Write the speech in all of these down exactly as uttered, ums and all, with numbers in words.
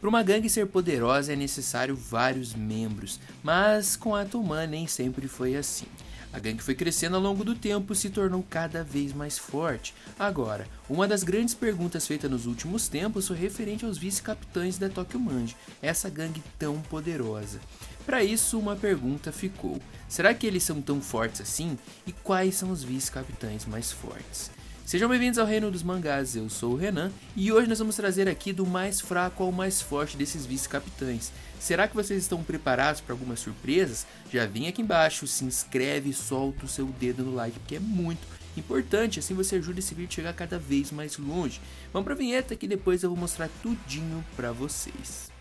Para uma gangue ser poderosa é necessário vários membros, mas com a Toman nem sempre foi assim. A gangue foi crescendo ao longo do tempo e se tornou cada vez mais forte. Agora, uma das grandes perguntas feitas nos últimos tempos foi referente aos vice-capitães da Tokyo Manji, essa gangue tão poderosa. Para isso, uma pergunta ficou: será que eles são tão fortes assim? E quais são os vice-capitães mais fortes? Sejam bem-vindos ao Reino dos Mangás, eu sou o Renan e hoje nós vamos trazer aqui do mais fraco ao mais forte desses vice-capitães. Será que vocês estão preparados para algumas surpresas? Já vem aqui embaixo, se inscreve e solta o seu dedo no like, porque é muito importante, assim você ajuda esse vídeo a chegar cada vez mais longe. Vamos para a vinheta que depois eu vou mostrar tudinho para vocês.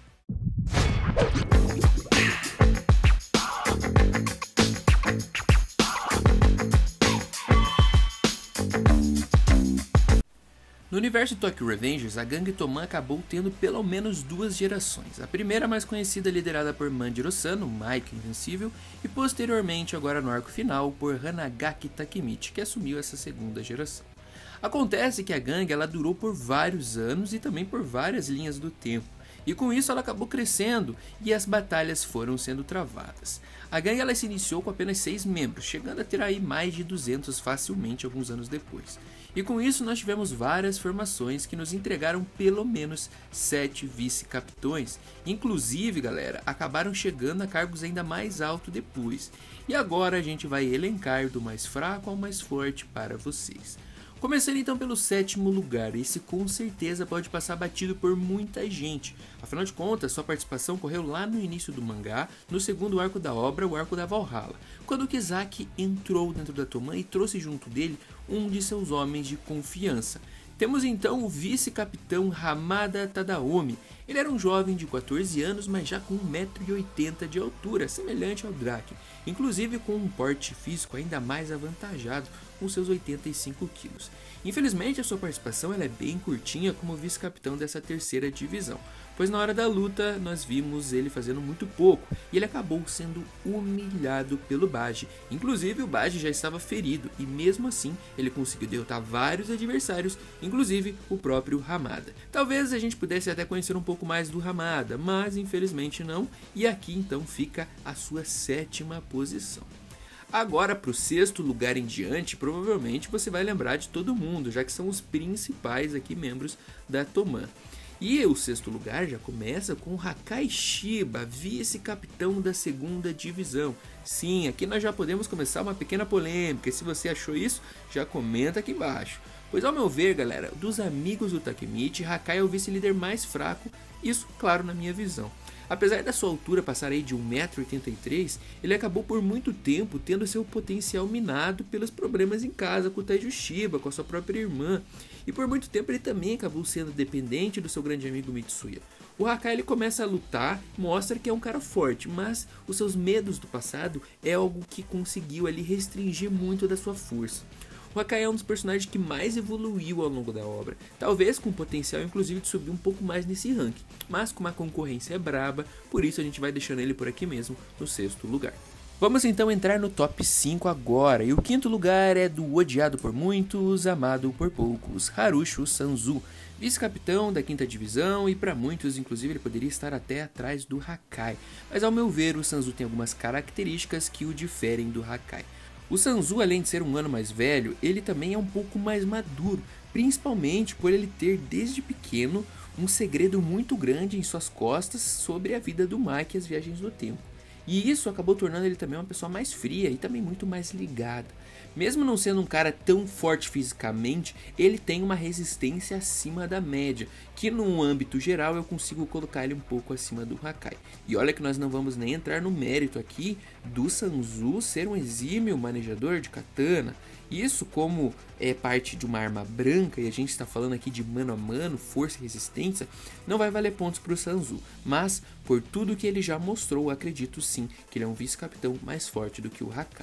No universo de Tokyo Revengers, a gangue Toman acabou tendo pelo menos duas gerações. A primeira, mais conhecida, liderada por Manjiro Sano, Mike Invencível, e posteriormente, agora no arco final, por Hanagaki Takemichi, que assumiu essa segunda geração. Acontece que a gangue ela durou por vários anos e também por várias linhas do tempo. E com isso ela acabou crescendo e as batalhas foram sendo travadas. A gangue ela se iniciou com apenas seis membros, chegando a ter aí mais de duzentos facilmente alguns anos depois. E com isso nós tivemos várias formações que nos entregaram pelo menos sete vice-capitões. Inclusive, galera, acabaram chegando a cargos ainda mais altos depois. E agora a gente vai elencar do mais fraco ao mais forte para vocês. Começando então pelo sétimo lugar, esse com certeza pode passar batido por muita gente. Afinal de contas, sua participação ocorreu lá no início do mangá, no segundo arco da obra, o arco da Valhalla, quando Kizaki entrou dentro da Toman e trouxe junto dele um de seus homens de confiança. Temos então o vice-capitão Hamada Tadaomi. Ele era um jovem de quatorze anos, mas já com um metro e oitenta de altura, semelhante ao Drake, inclusive com um porte físico ainda mais avantajado, com seus oitenta e cinco quilos. Infelizmente, a sua participação ela é bem curtinha como vice-capitão dessa terceira divisão, pois na hora da luta nós vimos ele fazendo muito pouco e ele acabou sendo humilhado pelo Baji. Inclusive, o Baji já estava ferido e mesmo assim ele conseguiu derrotar vários adversários, inclusive o próprio Hamada. Talvez a gente pudesse até conhecer um pouco mais do Hamada, mas infelizmente não, e aqui então fica a sua sétima posição. Agora para o sexto lugar em diante, provavelmente você vai lembrar de todo mundo, já que são os principais aqui membros da Toman. E o sexto lugar já começa com Hakai Shiba, vice-capitão da segunda divisão. Sim, aqui nós já podemos começar uma pequena polêmica, e se você achou isso, já comenta aqui embaixo. Pois ao meu ver, galera, dos amigos do Takemichi, Hakai é o vice-líder mais fraco, isso claro na minha visão. Apesar da sua altura passar aí de um metro e oitenta e três, ele acabou por muito tempo tendo seu potencial minado pelos problemas em casa com o Taiju Shiba, com a sua própria irmã. E por muito tempo ele também acabou sendo dependente do seu grande amigo Mitsuya. O Hakai ele começa a lutar, mostra que é um cara forte, mas os seus medos do passado é algo que conseguiu ali restringir muito da sua força. O Hakai é um dos personagens que mais evoluiu ao longo da obra, talvez com potencial inclusive de subir um pouco mais nesse ranking, mas com uma concorrência braba, por isso a gente vai deixando ele por aqui mesmo, no sexto lugar. Vamos então entrar no top cinco agora, e o quinto lugar é do odiado por muitos, amado por poucos, Harushu Sanzu, vice-capitão da quinta divisão e para muitos inclusive ele poderia estar até atrás do Hakai, mas ao meu ver o Sanzu tem algumas características que o diferem do Hakai. O Sanzu, além de ser um ano mais velho, ele também é um pouco mais maduro, principalmente por ele ter desde pequeno um segredo muito grande em suas costas sobre a vida do Mike e as viagens do tempo. E isso acabou tornando ele também uma pessoa mais fria e também muito mais ligada. Mesmo não sendo um cara tão forte fisicamente, ele tem uma resistência acima da média, que no âmbito geral eu consigo colocar ele um pouco acima do Hakai. E olha que nós não vamos nem entrar no mérito aqui do Sanzu ser um exímio manejador de katana. Isso, como é parte de uma arma branca e a gente está falando aqui de mano a mano, força e resistência, não vai valer pontos para o Sanzu. Mas, por tudo que ele já mostrou, acredito sim que ele é um vice-capitão mais forte do que o Hakai.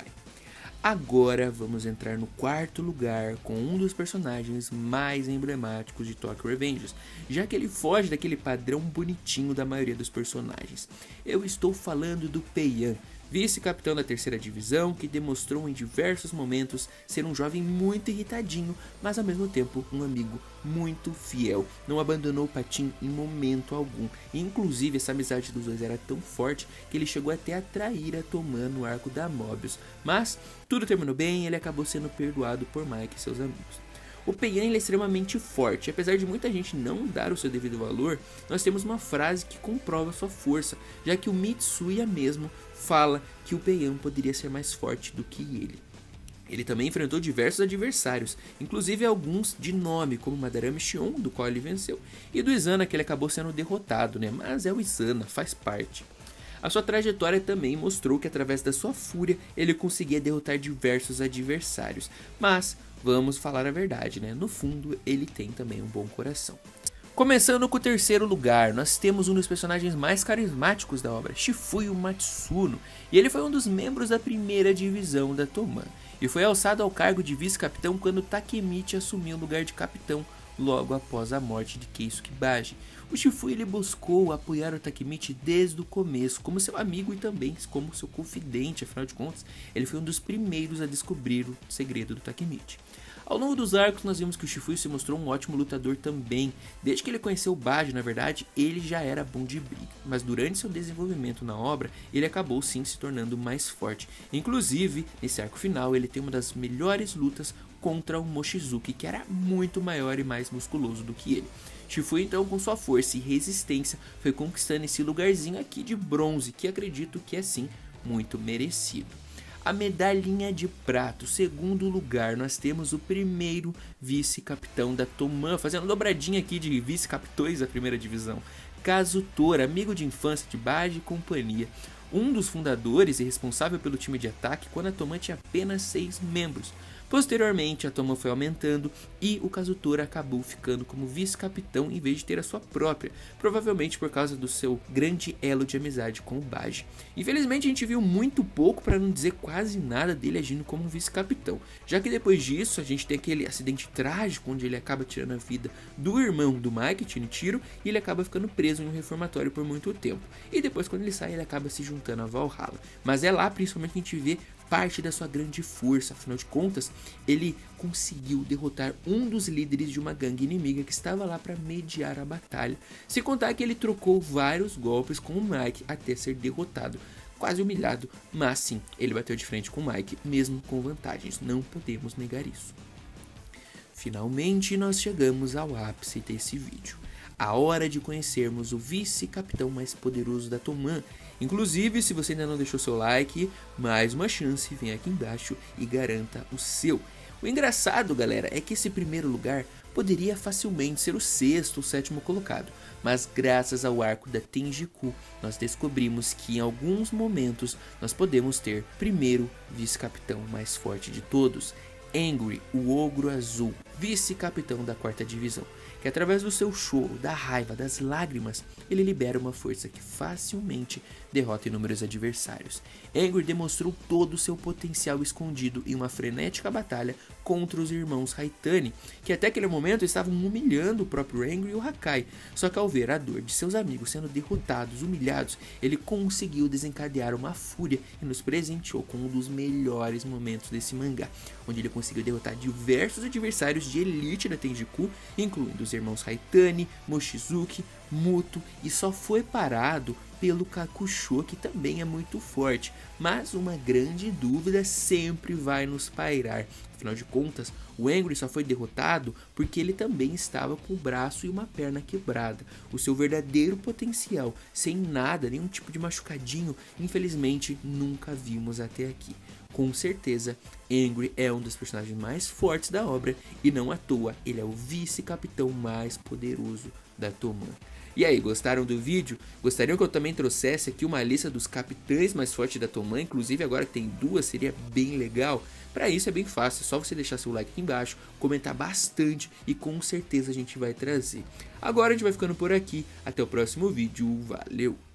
Agora vamos entrar no quarto lugar com um dos personagens mais emblemáticos de Tokyo Revengers, já que ele foge daquele padrão bonitinho da maioria dos personagens. Eu estou falando do Peian, vice-capitão da terceira divisão, que demonstrou em diversos momentos ser um jovem muito irritadinho, mas ao mesmo tempo um amigo muito fiel. Não abandonou o Patin em momento algum, e inclusive essa amizade dos dois era tão forte que ele chegou até a trair a Toman no arco da Mobius. Mas tudo terminou bem e ele acabou sendo perdoado por Mike e seus amigos. O Peian ele é extremamente forte, apesar de muita gente não dar o seu devido valor, nós temos uma frase que comprova sua força, já que o Mitsuya mesmo fala que o Peian poderia ser mais forte do que ele. Ele também enfrentou diversos adversários, inclusive alguns de nome, como Madarame Shion, do qual ele venceu, e do Izana, que ele acabou sendo derrotado, né? Mas é o Izana, faz parte. A sua trajetória também mostrou que através da sua fúria ele conseguia derrotar diversos adversários, mas vamos falar a verdade, né? No fundo ele tem também um bom coração. Começando com o terceiro lugar, nós temos um dos personagens mais carismáticos da obra, Shifuyu Matsuno, e ele foi um dos membros da primeira divisão da Toman, e foi alçado ao cargo de vice-capitão quando Takemichi assumiu o lugar de capitão logo após a morte de Keisuke Baji. O Shifuyu ele buscou apoiar o Takemichi desde o começo, como seu amigo e também como seu confidente, afinal de contas, ele foi um dos primeiros a descobrir o segredo do Takemichi. Ao longo dos arcos nós vimos que o Shifuyu se mostrou um ótimo lutador também. Desde que ele conheceu o Baji, na verdade, ele já era bom de briga, mas durante seu desenvolvimento na obra, ele acabou sim se tornando mais forte. Inclusive, nesse arco final, ele tem uma das melhores lutas contra o Mochizuki, que era muito maior e mais musculoso do que ele. Shifuyu então, com sua força e resistência, foi conquistando esse lugarzinho aqui de bronze, que acredito que é sim muito merecido. A medalhinha de prata, o segundo lugar, nós temos o primeiro vice-capitão da Toman, fazendo dobradinha aqui de vice-capitões da primeira divisão, Kazutora, amigo de infância de Baji e companhia, um dos fundadores e responsável pelo time de ataque quando a Toman tinha apenas seis membros. Posteriormente, a Toman foi aumentando e o Kazutora acabou ficando como vice-capitão em vez de ter a sua própria, provavelmente por causa do seu grande elo de amizade com o Baji. Infelizmente, a gente viu muito pouco, para não dizer quase nada, dele agindo como um vice-capitão, já que depois disso a gente tem aquele acidente trágico onde ele acaba tirando a vida do irmão do Mike, Shinichiro, e ele acaba ficando preso em um reformatório por muito tempo. E depois, quando ele sai, ele acaba se juntando a Valhalla. Mas é lá, principalmente, que a gente vê parte da sua grande força. Afinal de contas, ele conseguiu derrotar um dos líderes de uma gangue inimiga que estava lá para mediar a batalha, sem contar que ele trocou vários golpes com o Mike até ser derrotado, quase humilhado, mas sim, ele bateu de frente com o Mike, mesmo com vantagens, não podemos negar isso. Finalmente nós chegamos ao ápice desse vídeo, a hora de conhecermos o vice-capitão mais poderoso da Toman. Inclusive, se você ainda não deixou seu like, mais uma chance, vem aqui embaixo e garanta o seu. O engraçado, galera, é que esse primeiro lugar poderia facilmente ser o sexto ou sétimo colocado, mas graças ao arco da Tenjiku, nós descobrimos que em alguns momentos nós podemos ter primeiro vice-capitão mais forte de todos, Angry, o Ogro Azul, vice-capitão da quarta divisão, que através do seu choro, da raiva, das lágrimas, ele libera uma força que facilmente derrota inúmeros adversários. Angry demonstrou todo o seu potencial escondido em uma frenética batalha contra os irmãos Haitani, que até aquele momento estavam humilhando o próprio Angry e o Hakai, só que ao ver a dor de seus amigos sendo derrotados, humilhados, ele conseguiu desencadear uma fúria e nos presenteou com um dos melhores momentos desse mangá, onde ele conseguiu derrotar diversos adversários de elite da Tenjiku, incluindo os irmãos Haitani, Mochizuki, Muto, e só foi parado pelo Kakusho, que também é muito forte, mas uma grande dúvida sempre vai nos pairar. Afinal de contas, o Angry só foi derrotado porque ele também estava com o braço e uma perna quebrada. O seu verdadeiro potencial, sem nada, nenhum tipo de machucadinho, infelizmente nunca vimos até aqui. Com certeza, Angry é um dos personagens mais fortes da obra e não à toa, ele é o vice-capitão mais poderoso da Toman. E aí, gostaram do vídeo? Gostariam que eu também trouxesse aqui uma lista dos capitães mais fortes da Toman? Inclusive agora que tem duas, seria bem legal. Para isso é bem fácil, é só você deixar seu like aqui embaixo, comentar bastante e com certeza a gente vai trazer. Agora a gente vai ficando por aqui, até o próximo vídeo, valeu!